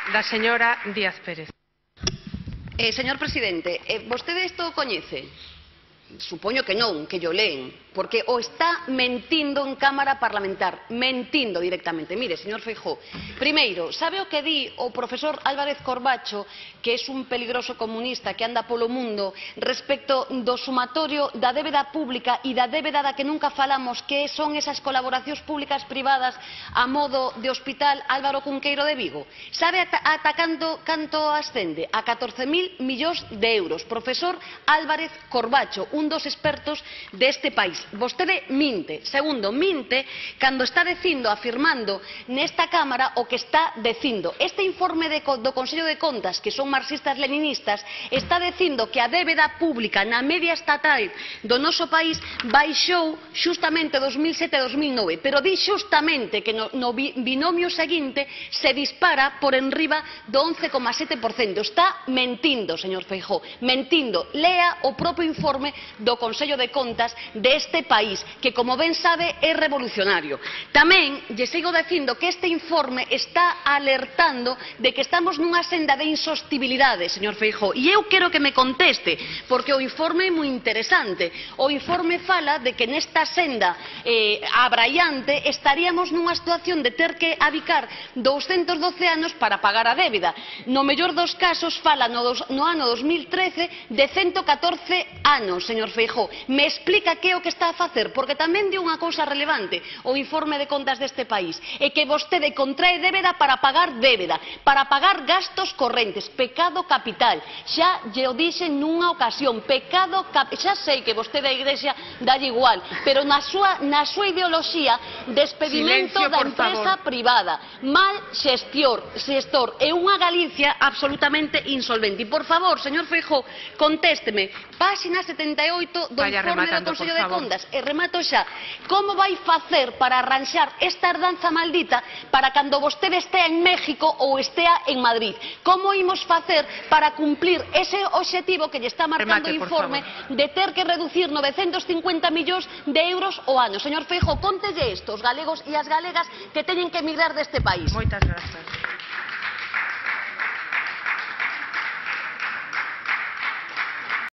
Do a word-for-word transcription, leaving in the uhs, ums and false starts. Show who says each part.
Speaker 1: Da señora Díaz Pérez.
Speaker 2: Eh, señor presidente, eh, vostede isto coñece? Supoño que non, que yo leen, porque o está mentindo en Cámara Parlamentar, mentindo directamente. Mire, señor Feijóo, primeiro, sabe o que di o profesor Álvarez Corbacho, que é un peligroso comunista que anda polo mundo, respecto do sumatorio da débeda pública e da débeda da que nunca falamos, que son esas colaboracións públicas privadas a modo de Hospital Álvaro Cunqueiro de Vigo? Sabe ata, ata canto, canto ascende? A catorce mil millóns de euros. Profesor Álvarez Corbacho, un dos expertos deste país. Vostede minte. Segundo, minte cando está dicindo, afirmando nesta Cámara o que está dicindo. Este informe de, do Consello de Contas, que son marxistas-leninistas, está dicindo que a débeda pública na media estatal do noso país baixou xustamente dos mil sete a dos mil nove, pero di xustamente que no, no binomio seguinte se dispara por enriba do once coma sete por cento. Está mentindo, señor Feijóo, mentindo. Lea o propio informe do Consello de Contas deste país, que, como ben sabe, é revolucionario. Tamén lle sigo dicindo que este informe está alertando de que estamos nunha senda de insostibilidade, señor Feijóo, e eu quero que me conteste, porque o informe é moi interesante. O informe fala de que nesta senda eh, abraiante estaríamos nunha situación de ter que adicar douscentos doce anos para pagar a débeda. No mellor dos casos fala no, dos, no ano dos mil trece de ciento catorce anos, señor Feijóo. Me explica que é o que está a facer, porque tamén di unha cousa relevante o informe de contas deste país, é que vostede contrae débeda para pagar débeda, para pagar gastos correntes, pecado capital. Xa lle o dixen nunha ocasión, pecado capital. Xa sei que vostede a Igrexa dalle igual, pero na súa, na súa ideoloxía, despedimento
Speaker 1: Silencio,
Speaker 2: da empresa
Speaker 1: favor.
Speaker 2: privada, mal xestior, xestor e unha Galicia absolutamente insolvente. E, por favor, señor Feijóo, contésteme, páxina setenta e oito do
Speaker 1: Vaya
Speaker 2: informe do
Speaker 1: rematando,
Speaker 2: Consello
Speaker 1: por
Speaker 2: de
Speaker 1: favor.
Speaker 2: Contas, e remato xa, como vai facer para arranxar esta herdanza maldita para cando vostede estea en México ou estea en Madrid? Como imos facer para cumplir ese obxectivo que lle está marcando
Speaker 1: Remate,
Speaker 2: o
Speaker 1: por
Speaker 2: informe de ter que reducir novecientos cincuenta millóns de euros ao ano? Señor Feijóo, contelle isto aos galegos e as galegas que teñen que emigrar deste país.
Speaker 1: Moitas grazas.